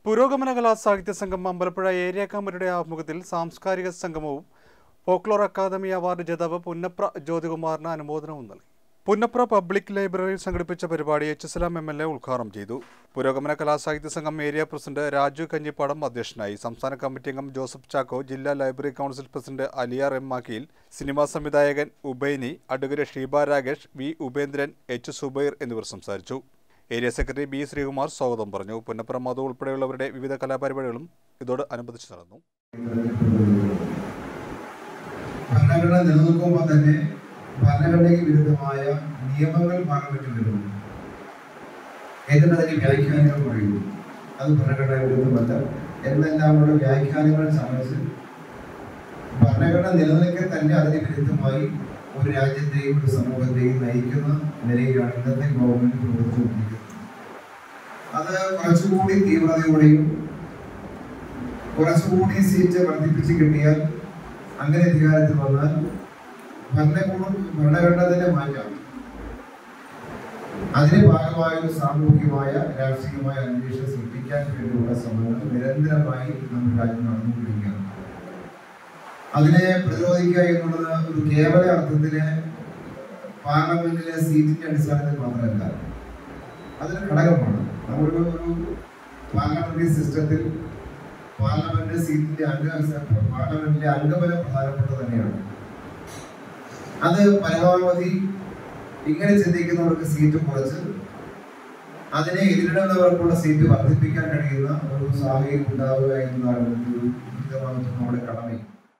പുരോഗമന കലാ സാഹിത്യ സംഘം അമ്പലപ്പുഴ ഏരിയ കമ്മിറ്റിയുടെ ആഭിമുഖ്യത്തിൽ സാംസ്കാരിക സംഗമവും ഫോക്ലോർ അക്കാദമി അവാർഡ് ജേതാവ് പുന്നപ്ര ജ്യോതികുമാറിന് അനുമോദനവും നൽകി. പുന്നപ്ര പബ്ലിക് ലൈബ്രറിയിൽ സംഘടിപ്പിച്ച പരിപാടി എച്ച്. MLA ഉദ്ഘാടനം ചെയ്തു. പുരോഗമന കലാസാഹിത്യ സംഘം ഏരിയ പ്രസിഡന്റ് രാജു കഞ്ഞിപ്പാടം അധ്യക്ഷനായി. സംസ്ഥാന കമ്മിറ്റി അംഗം ജോസഫ് ചാക്കോ, ജില്ലാ library council president Aliyar M മാക്കിയിൽ, സിനിമാ സംവിധായകൻ Ubaini, advocate Sheeba Rakesh, V Upendran, H Zubair എന്നിവർ സംസാരിച്ചു. ഏരിയ സെക്രട്ടറി ബി ശ്രീകുമാർ സ്വാഗതം പറഞ്ഞു. പുന്നപ്ര മധു ഉൾപ്പെടെയുള്ളവരുടെ വിവിധ കലാപരിപാടികളും ഇതോട് അനുബന്ധിച്ച് നടന്നു. ഭരണഘടന നിലനിൽക്കുമ്പോൾ തന്നെ ഭരണഘടനയ്ക്ക് വിരുദ്ധമായ നിയമങ്ങൾ പാർലമെന്റിൽ വരുന്നു. എന്നിട്ട് അതിന് വ്യാഖ്യാനങ്ങൾ പറയുന്നു. അത് ഭരണഘടന വിരുദ്ധമല്ല എന്നെല്ലാമുള്ള വ്യാഖ്യാനങ്ങൾ സംബന്ധിച്ച് ഭരണഘടന നിലനിൽക്കെ തന്നെ അതിന് വിരുദ്ധമായി ഒരു രാജ്യത്തെയും ഒരു സമൂഹത്തെയും നയിക്കുന്ന നിലയിലാണ് ഇന്നത്തെ ഗവൺമെന്റ് പ്രവർത്തിച്ചുകൊണ്ടിരിക്കുന്നത്. അത് കുറച്ചുകൂടി തീവ്രതയോടെയും കുറച്ചുകൂടി സീറ്റ് വർദ്ധിപ്പിച്ച് കിട്ടിയാൽ, അങ്ങനെ അധികാരത്തിൽ വന്നാൽ ഭരണഘടന തന്നെ മാറ്റാം. അതിന് ഭാഗമായ ഒരു സാമൂഹികമായ രാഷ്ട്രീയമായ അന്തരീക്ഷം സൃഷ്ടിക്കാൻ വേണ്ടിയുള്ള ശ്രമങ്ങൾ നിരന്തരമായി നമ്മുടെ രാജ്യം നടന്നുകൊണ്ടിരിക്കുകയാണ്. അതിനെ പ്രതിരോധിക്കുക എന്നുള്ളത് ഒരു കേവല അർത്ഥത്തില് പാർലമെന്റിലെ സീറ്റിന്റെ അടിസ്ഥാനത്തിൽ മാത്രമല്ല, അതൊരു ഘടകമാണ്. നമ്മളൊരു പാർലമെന്ററി സിസ്റ്റത്തിൽ പാർലമെന്റ് സീറ്റിന്റെ പാർലമെന്റിലെ അംഗബലം പ്രധാനപ്പെട്ടത് തന്നെയാണ്. അത് പരമാവധി ഇങ്ങനെ ചിന്തിക്കുന്നവർക്ക് സീറ്റ് കുറച്ച് അതിനെ എതിരിടുന്നവർക്കുള്ള സീറ്റ് വർദ്ധിപ്പിക്കാൻ കഴിയുന്ന ഒരു സാഹചര്യം ഉണ്ടാവുക എന്നതാണ് നമ്മുടെ കടമ.